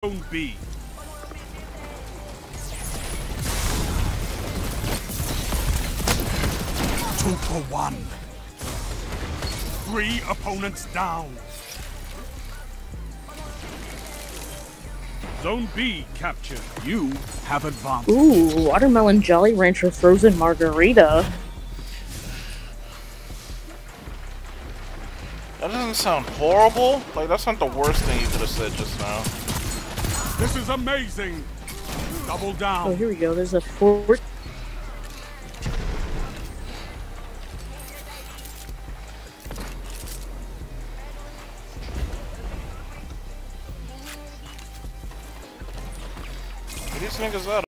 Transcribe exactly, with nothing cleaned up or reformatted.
Zone B. Two for one. Three opponents down. Zone B captured. You have advanced. Ooh, watermelon Jolly Rancher frozen margarita. That doesn't sound horrible. Like, that's not the worst thing you could have said just now. This is amazing. Double down. Oh, here we go. There's a four. These niggas out.